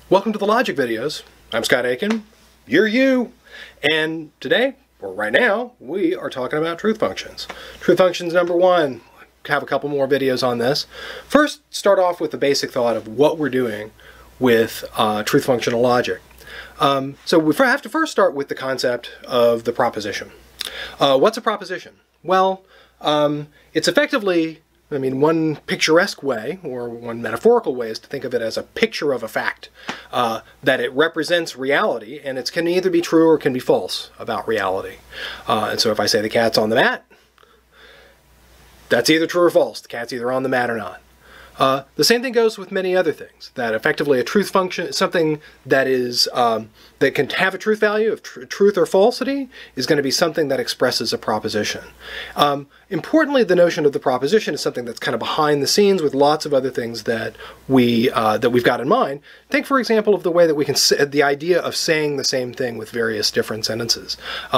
Welcome to the Logic Videos. I'm Scott Aiken. You're you. And today, or right now, we are talking about truth functions. Truth functions number one. Have a couple more videos on this. First, start off with the basic thought of what we're doing with truth functional logic. So we have to first start with the concept of the proposition. What's a proposition? Well, it's effectively, one picturesque way, or one metaphorical way, is to think of it as a picture of a fact, that it represents reality, and it can either be true or can be false about reality. And so if I say the cat's on the mat, that's either true or false. The cat's either on the mat or not. The same thing goes with many other things, that effectively a truth function, something that is that can have a truth value of truth or falsity, is going to be something that expresses a proposition. Importantly, the notion of the proposition is something that's kind of behind the scenes with lots of other things that we've got in mind. Think, for example, of the way that we can the idea of saying the same thing with various different sentences.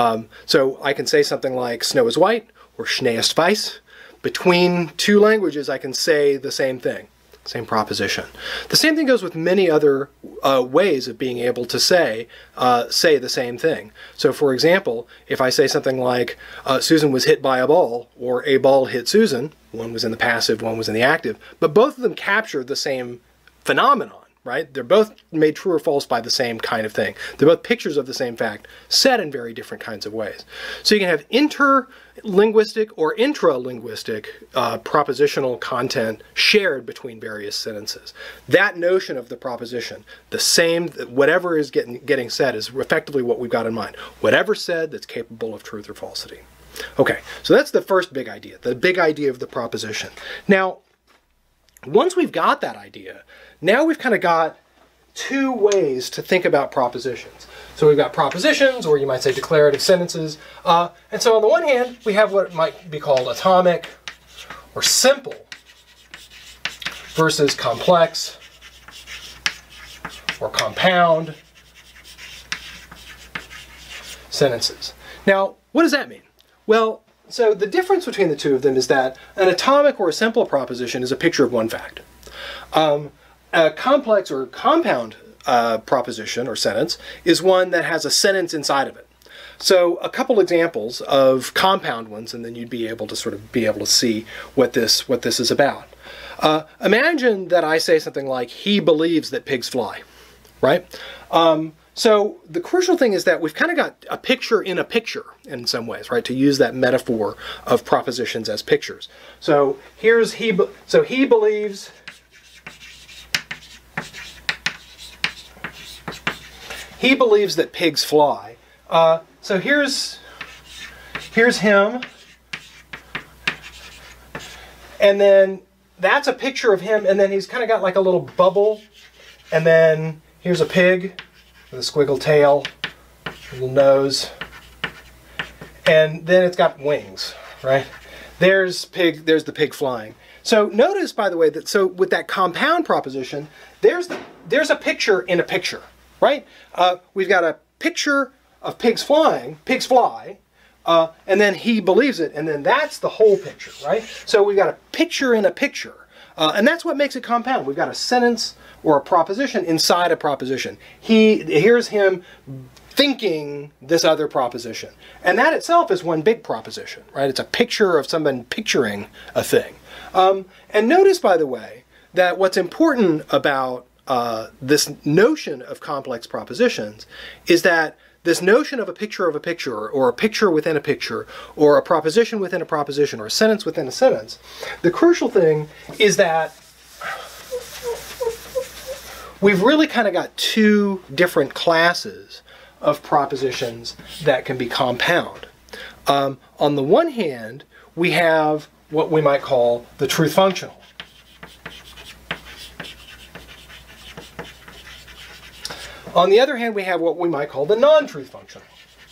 So I can say something like "Snow is white" or "Schnee ist weiß." Between two languages, I can say the same thing, same proposition. The same thing goes with many other ways of being able to say the same thing. So, for example, if I say something like, Susan was hit by a ball, or a ball hit Susan, one was in the passive, one was in the active, but both of them capture the same phenomenon. Right? They're both made true or false by the same kind of thing. They're both pictures of the same fact, said in very different kinds of ways. So you can have interlinguistic or intralinguistic propositional content shared between various sentences. That notion of the proposition, the same, whatever is getting said, is effectively what we've got in mind. Whatever said that's capable of truth or falsity. Okay, so that's the first big idea of the proposition. Now, once we've got that idea, now we've kind of got two ways to think about propositions. So we've got propositions, or you might say declarative sentences. And so on the one hand, we have what might be called atomic or simple versus complex or compound sentences. Now, what does that mean? Well, so the difference between the two of them is that an atomic or a simple proposition is a picture of one fact. A complex or compound proposition or sentence is one that has a sentence inside of it. So a couple examples of compound ones, and then you'd be able to see what this is about. Imagine that I say something like, "He believes that pigs fly," right? So the crucial thing is that we've kind of got a picture in a picture in some ways, right? To use that metaphor of propositions as pictures. So here's he believes that pigs fly. So here's him, and then that's a picture of him, and then he's kind of got like a little bubble, and then here's a pig with a squiggle tail, little nose, and then it's got wings, right? There's the pig flying. So notice, by the way, that so with that compound proposition, there's a picture in a picture, right? We've got a picture of pigs fly, and then he believes it, and then that's the whole picture, right? So we've got a picture in a picture, and that's what makes it compound. We've got a sentence or a proposition inside a proposition. Here's him thinking this other proposition. And that itself is one big proposition, right? It's a picture of someone picturing a thing. And notice, by the way, that what's important about this notion of complex propositions is that this notion of a picture, or a picture within a picture, or a proposition within a proposition, or a sentence within a sentence, the crucial thing is that we've really kind of got two different classes of propositions that can be compound. On the one hand, we have what we might call the truth functional. On the other hand, we have what we might call the non-truth functional.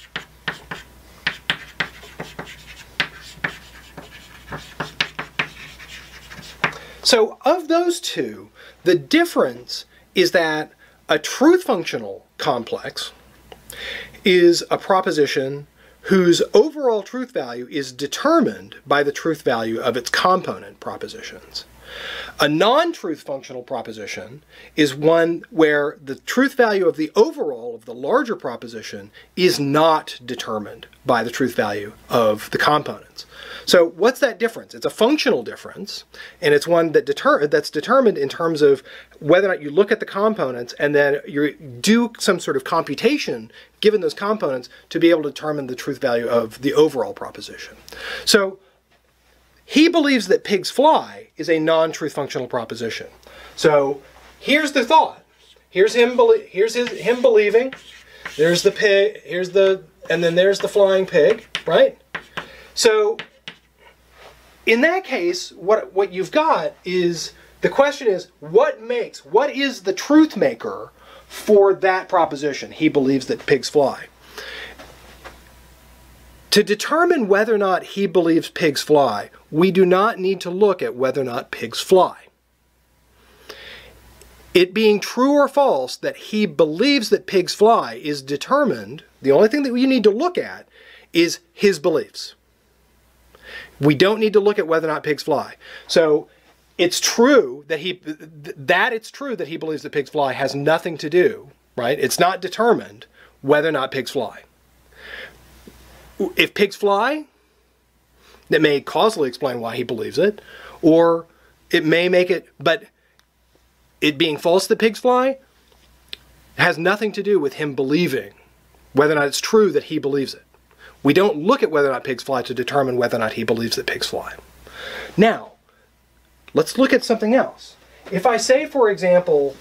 So of those two, the difference is that a truth functional complex is a proposition whose overall truth value is determined by the truth value of its component propositions. A non-truth functional proposition is one where the truth value of the overall, of the larger proposition, is not determined by the truth value of the components. So what's that difference? It's a functional difference, and it's one that that's determined in terms of whether or not you look at the components and then you do some sort of computation given those components to be able to determine the truth value of the overall proposition. So he believes that pigs fly is a non-truth functional proposition. So here's the thought. Here's him believing. There's the pig. And then there's the flying pig, right? So in that case, what you've got is, the question is, what is the truth maker for that proposition? He believes that pigs fly. To determine whether or not he believes pigs fly, we do not need to look at whether or not pigs fly. It being true or false that he believes that pigs fly is determined, the only thing that we need to look at is his beliefs. We don't need to look at whether or not pigs fly. So it's true that he believes that pigs fly has nothing to do, right? It's not determined whether or not pigs fly. If pigs fly, that may causally explain why he believes it, or it may make it, but it being false that pigs fly has nothing to do with him believing whether or not it's true that he believes it. We don't look at whether or not pigs fly to determine whether or not he believes that pigs fly. Now, let's look at something else. If I say, for example,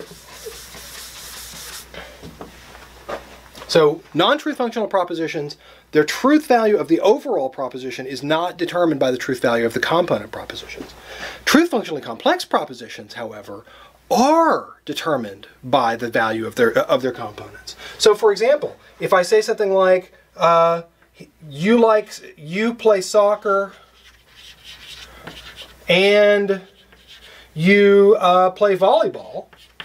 so non-truth functional propositions, their truth value of the overall proposition is not determined by the truth value of the component propositions. Truth functionally complex propositions, however, are determined by the value of their components. So, for example, if I say something like, you play soccer and you play volleyball.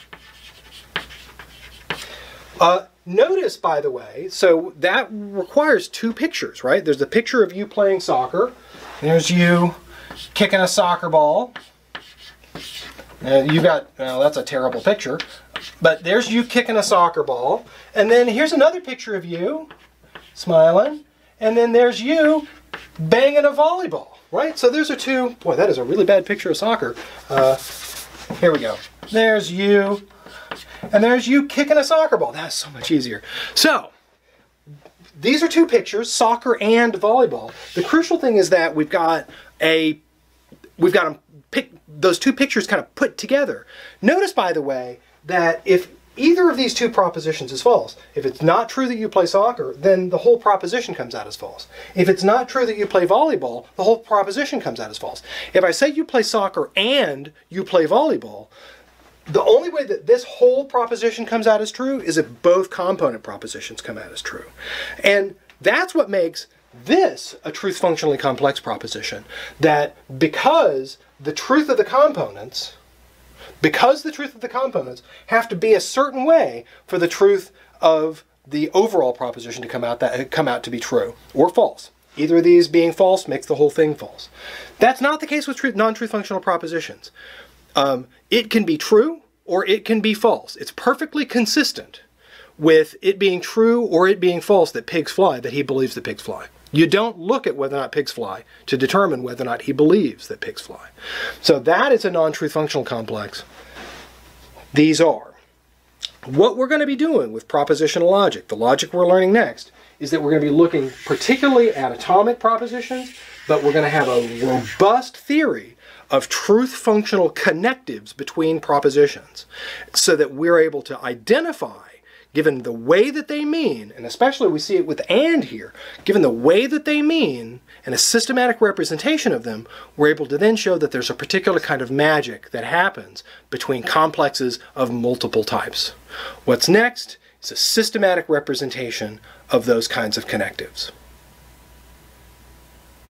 Notice, by the way, so that requires two pictures, right? There's the picture of you playing soccer. There's you kicking a soccer ball. Well, that's a terrible picture. But there's you kicking a soccer ball. And then here's another picture of you smiling. And then there's you banging a volleyball, right? So those are two. Boy, that is a really bad picture of soccer. Here we go. There's you. And there's you kicking a soccer ball. That's so much easier. So these are two pictures, soccer and volleyball. The crucial thing is that we've got them those two pictures kind of put together. Notice, by the way, that if either of these two propositions is false, if it's not true that you play soccer, then the whole proposition comes out as false. If it's not true that you play volleyball, the whole proposition comes out as false. If I say you play soccer and you play volleyball, the only way that this whole proposition comes out as true is if both component propositions come out as true. And that's what makes this a truth functionally complex proposition. That because the truth of the components have to be a certain way for the truth of the overall proposition to come out to be true or false. Either of these being false makes the whole thing false. That's not the case with non-truth functional propositions. It can be true or it can be false. It's perfectly consistent with it being true or it being false that pigs fly, that he believes that pigs fly. You don't look at whether or not pigs fly to determine whether or not he believes that pigs fly. So that is a non-truth functional complex. These are. What we're going to be doing with propositional logic, the logic we're learning next, is that we're going to be looking particularly at atomic propositions, but we're going to have a robust theory of truth functional connectives between propositions so that we're able to identify, given the way that they mean, and especially we see it with and here, given the way that they mean and a systematic representation of them, we're able to then show that there's a particular kind of magic that happens between complexes of multiple types. What's next is a systematic representation of those kinds of connectives.